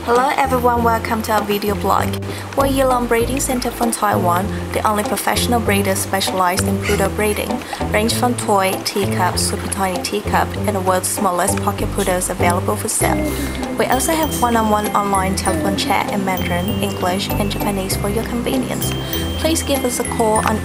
Hello everyone, welcome to our video blog. We're Yulong Breeding Center from Taiwan, the only professional breeder specialized in poodle breeding, range from toy, teacup, super tiny teacup, and the world's smallest pocket poodles available for sale. We also have one-on-one online telephone chat in Mandarin, English, and Japanese for your convenience. Please give us a call on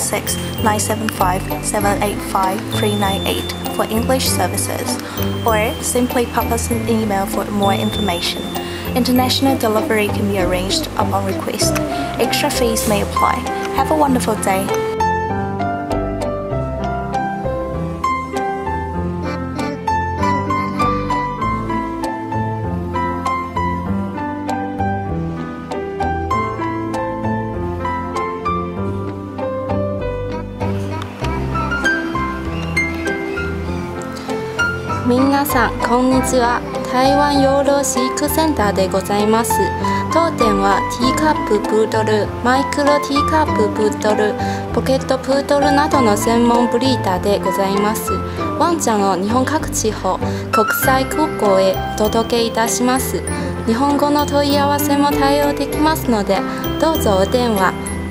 886-975-785-398 for English services, or simply pop us an email for more information. International delivery can be arranged upon request. Extra fees may apply. Have a wonderful day. Minasan, konnichiwa. 台湾養老飼育センターでございます。当店はティーカッププードル、マイクロティーカッププードル、ポケットプードルなどの専門ブリーダーでございます。ワンちゃんを日本各地方、国際空港へお届けいたします。日本語の問い合わせも対応できますので、どうぞお電話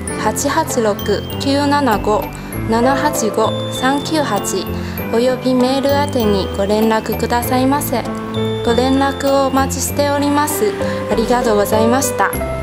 886-975-785-398 およびメール宛てにご連絡くださいませ。ご連絡をお待ちしております。ありがとうございました。